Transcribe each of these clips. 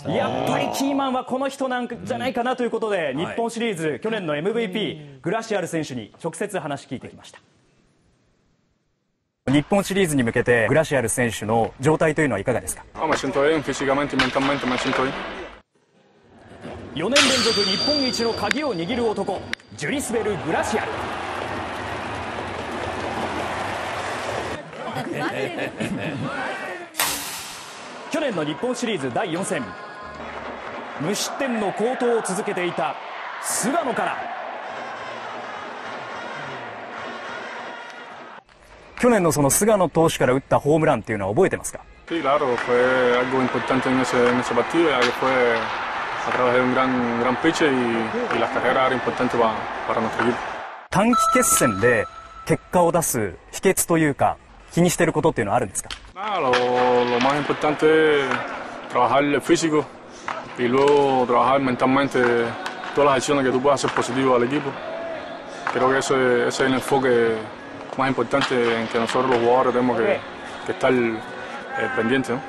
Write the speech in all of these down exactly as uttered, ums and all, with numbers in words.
やっぱりキーマンはこの人なんじゃないかなということで、日本シリーズ去年の エムブイピー グラシアル選手に直接話聞いてきました。日本シリーズに向けてグラシアル選手の状態というのはいかがですか？よねん連続日本一の鍵を握る男、ジュリスベル・グラシアル。去年の日本シリーズだいよん戦、無失点の好投を続けていた菅野から、去年のその菅野投手から打ったホームランっていうのは覚えてますか？ Sí, claro, fue algo importante en ese, en ese partido, ya que fue a través de un gran, gran pitcher y, y las carreras eran importantes para, para nuestro equipo. 短期決戦で結果を出す秘訣というか、気にしてることっていうのはあるんですか？ Nada, lo, lo más importante es trabajar el físico y luego trabajar mentalmente todas las acciones que tú puedas hacer positivas al equipo. Creo que ese, ese es el enfoque más importante en que nosotros los jugadores tenemos que, que estar eh, pendientes, ¿no?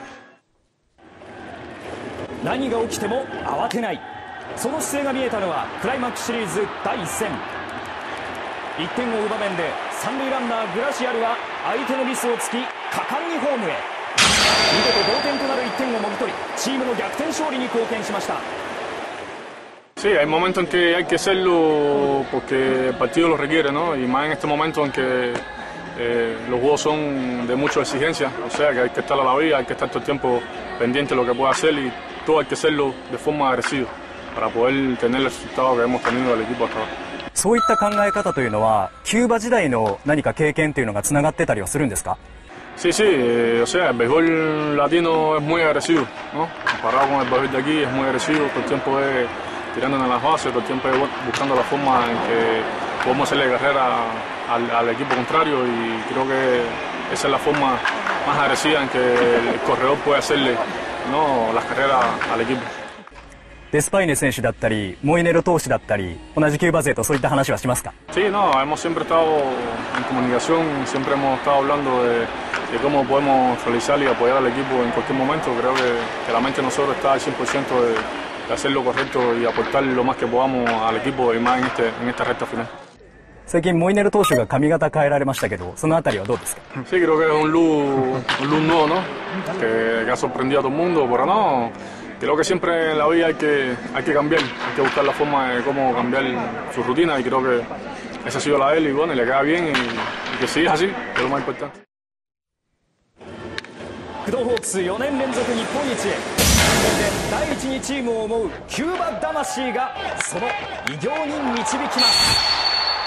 何が起きても慌てない、その姿勢が見えたのはクライマックスシリーズだいいっ戦。いってんを追う場面で三塁ランナーグラシアルは相手のミスをつき果敢にホームへ、見事同点となるいってんをもぎ取り、チームの逆転勝利に貢献しました。 Sí, hay momentos en que hay que hacerlo porque el partido lo requiere, ¿no? Y más en este momento en que eh, los juegos son de mucha exigencia, o sea que hay que estar a la vía, hay que estar todo el tiempo pendiente de lo que pueda hacer y todo hay que hacerlo de forma agresiva para poder tener el resultado que hemos tenido del equipo hasta ahora. そういった考え方というのはキューバ時代の何か経験というのがつながってたりはするんですか？ Sí, sí, eh, o sea, el béisbol latino es muy agresivo, ¿no? Comparado con el béisbol de aquí es muy agresivo, todo el tiempo es tirando en las bases, todo el tiempo es buscando la forma en que podemos hacerle carrera al, al equipo contrario y creo que esa es la forma más agresiva en que el corredor puede hacerle, ¿no?, las carreras al equipo. デスパイネ選手だったりモイネロ投手だったり同じキューバ勢とそういった話はしますか？ Sí, no, hemos siempre estado en comunicación, siempre hemos estado hablando de, de cómo podemos realizar y apoyar al equipo en cualquier momento. Creo que, que la mente de nosotros está al cien por ciento de, de hacer lo correcto y aportar lo más que podamos al equipo y más en, este, en esta recta final. 最近モイネロ投手が髪型変えられましたけど、そのあたりはどうですか？ Sí, creo que es un look, un look nuevo, ¿no? Que, que ha sorprendido a todo el mundo, pero no. Creo que siempre en la vida hay que, hay que cambiar, hay que buscar la forma de cómo cambiar su rutina y creo que esa ha sido la de él y bueno, y le queda bien y, y que siga así, que es lo más importante. 工藤ホークスよねん連続日本一へ、第一にチームを思うキューバ魂がその偉業に導きます。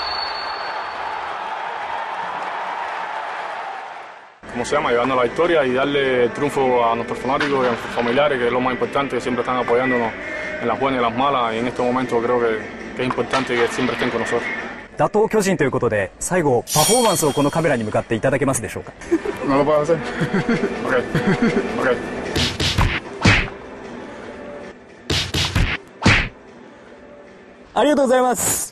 Como se llama, llevando la victoria y darle el triunfo a nuestros fanáticos y a nuestros familiares, que es lo más importante, que siempre están apoyándonos en las buenas y las malas, y en este momento creo que, que es importante que siempre estén con nosotros. 打倒巨人ということで、最後パフォーマンスをこのカメラに向かっていただけますでしょうか？ No lo puedo hacer. Okay. Okay. ありがとうございます。